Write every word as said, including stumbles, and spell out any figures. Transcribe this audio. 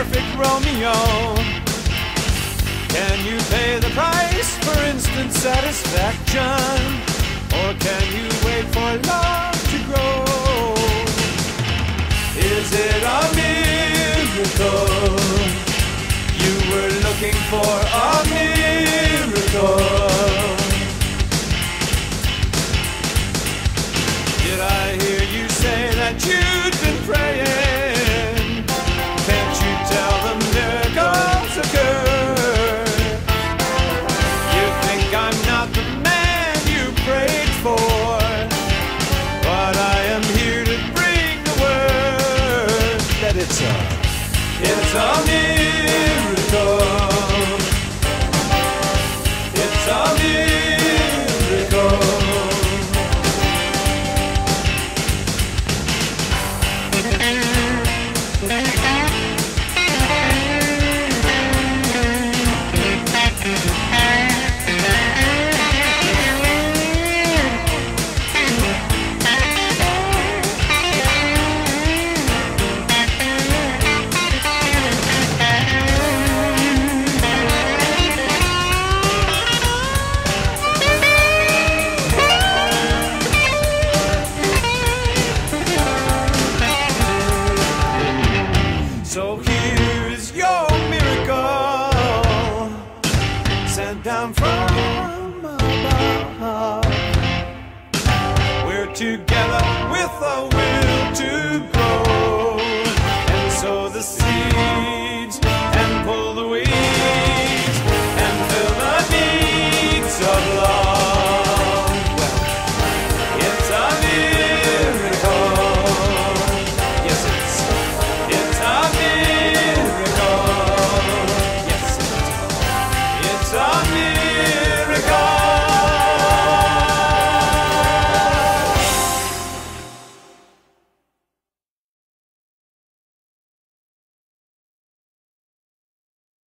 perfect Romeo? Can you pay the price for instant satisfaction? Or can you wait for love to grow? Is it a miracle? You were looking for a miracle. Did I hear you say that you'd been praying? Can't you tell the miracles occur? You think I'm not the man you prayed for, but I am here to bring the word that it's a, it's a miracle. It's a miracle. So here is your miracle, sent down from above. We're together.